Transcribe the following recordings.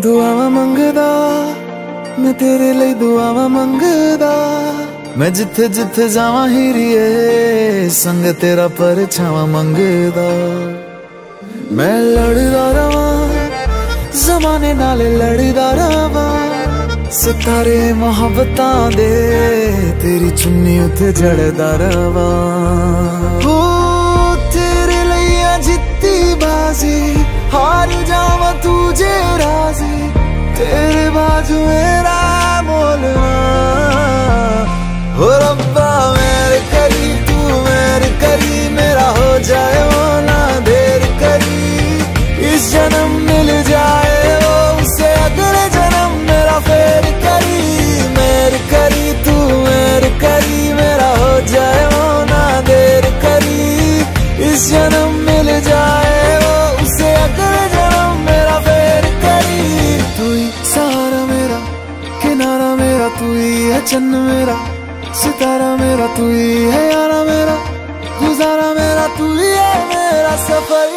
दुआवा मंगदा मैं तेरे लिए दुआवा मंगदा, मैं जिथे जिथे जावा हीरिए संग तेरा परछावा मंगदा। मैं लड़दा रवा ज़माने नाले लड़दा रवा, सितारे मोहब्बतां दे तेरी चुन्नी उते जड़दा रवा। हो तेरे लिए जित्ती बाजी हार जावा तुझे राजी, तेरे बाजू मेरा मोलना। हो रब्बा मेरे करी तू मेरे करी, मेरा हो जाए वो ना देर करी। इस जन्म मिल जाए वो उसे अगले जन्म मेरा फेर करी। मेरे करी तू मेरे करी, मेरा हो जाए वो ना देर करी। इस जन्म मिल जाए वो उसे अगले जन्म मेरा फेर करी। तू ही सहारा मेरा किनारा मेरा, तू ही है चन्न मेरा सितारा मेरा, तू ही है यारा मेरा गुजारा मेरा, तू ही है मेरा सफर।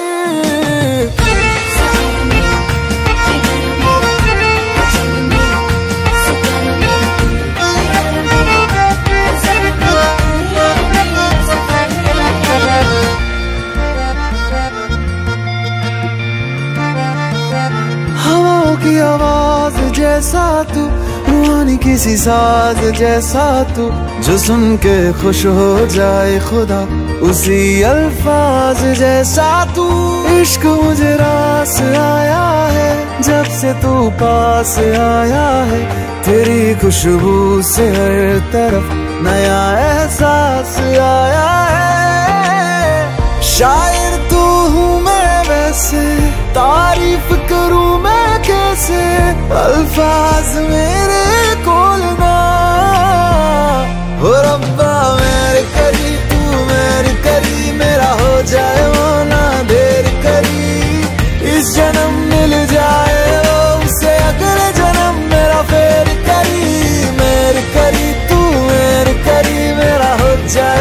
हवाओं की आवाज जैसा तू, रूहानी किसी साज जैसा तू, जो सुन के खुश हो जाए खुदा उसी अल्फाज जैसा तू। इश्क मुझे रास आया है जब से तू पास आया है, तेरी खुशबू से हर तरफ नया एहसास आया है। शायर तू हूँ मैं वैसे, तारीफ करूँ मैं कैसे, अल्फाज मेरे कोल ना। हो रब्बा मेरे करी तू मेरे करी, मेरा हो जाए वो ना देर करी। इस जन्म मिल जाए वो उसे अगले जन्म मेरा फेर करी। मेरे करी तू मेरे करी, मेरा हो जाए